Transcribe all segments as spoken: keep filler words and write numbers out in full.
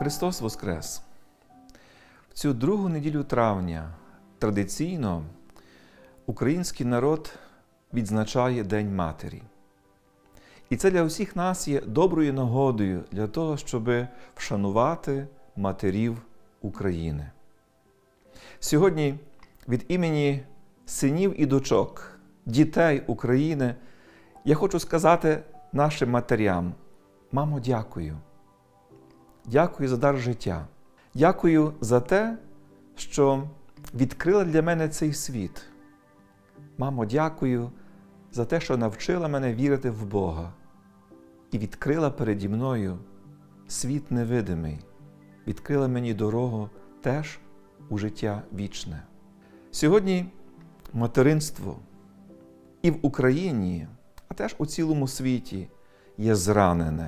Христос Воскрес! В цю другу неділю травня традиційно український народ відзначає День Матері. І це для усіх нас є доброю нагодою для того, щоб вшанувати матерів України. Сьогодні від імені синів і дочок, дітей України, я хочу сказати нашим матерям: мамо, дякую. Дякую за дар життя. Дякую за те, що відкрила для мене цей світ. Мамо, дякую за те, що навчила мене вірити в Бога і відкрила переді мною світ невидимий, відкрила мені дорогу теж у життя вічне. Сьогодні материнство і в Україні, а теж у цілому світі є зранене.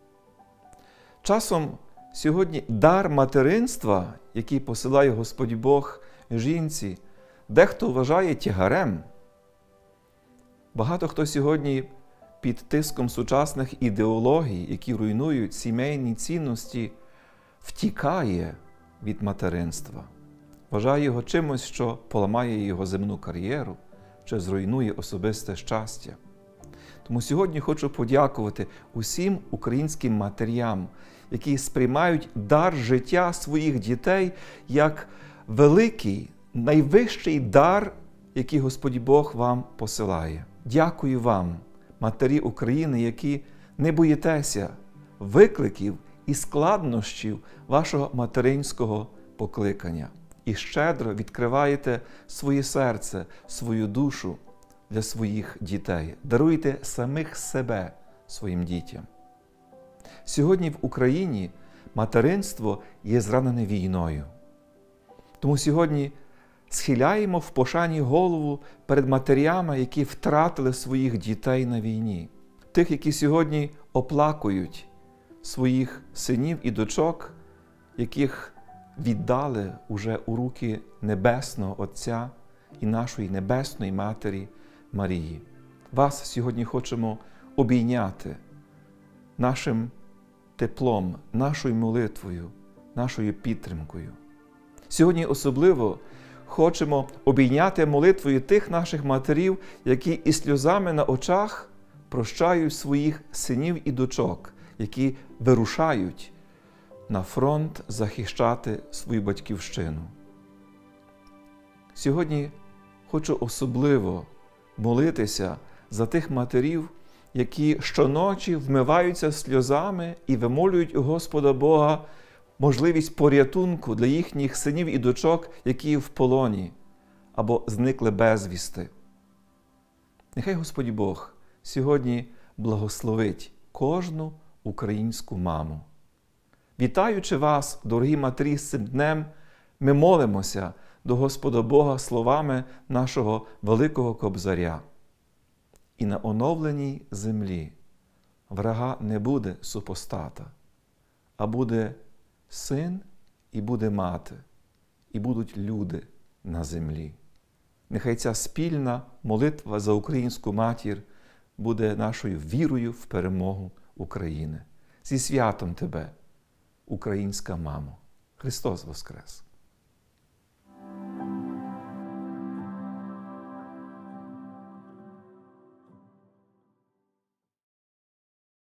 Часом сьогодні дар материнства, який посилає Господь Бог жінці, дехто вважає тягарем. Багато хто сьогодні під тиском сучасних ідеологій, які руйнують сімейні цінності, втікає від материнства. Вважає його чимось, що поламає його земну кар'єру чи зруйнує особисте щастя. Тому сьогодні хочу подякувати усім українським матерям, які сприймають дар життя своїх дітей як великий, найвищий дар, який Господь Бог вам посилає. Дякую вам, матері України, які не боїтеся викликів і складнощів вашого материнського покликання і щедро відкриваєте своє серце, свою душу для своїх дітей. Даруйте самих себе своїм дітям. Сьогодні в Україні материнство є зранене війною. Тому сьогодні схиляємо в пошані голову перед матерями, які втратили своїх дітей на війні. Тих, які сьогодні оплакують своїх синів і дочок, яких віддали уже у руки Небесного Отця і нашої Небесної Матері Марії. Вас сьогодні хочемо обійняти нашим теплом, нашою молитвою, нашою підтримкою. Сьогодні особливо хочемо обійняти молитвою тих наших матерів, які із сльозами на очах прощають своїх синів і дочок, які вирушають на фронт захищати свою батьківщину. Сьогодні хочу особливо молитися за тих матерів, які щоночі вмиваються сльозами і вимолюють у Господа Бога можливість порятунку для їхніх синів і дочок, які в полоні або зникли безвісти. Нехай Господь Бог сьогодні благословить кожну українську маму. Вітаючи вас, дорогі матері, з цим днем, ми молимося до Господа Бога словами нашого великого Кобзаря. І на оновленій землі врага не буде супостата, а буде син і буде мати, і будуть люди на землі. Нехай ця спільна молитва за українську матір буде нашою вірою в перемогу України. Зі святом тебе, українська мамо! Христос Воскрес!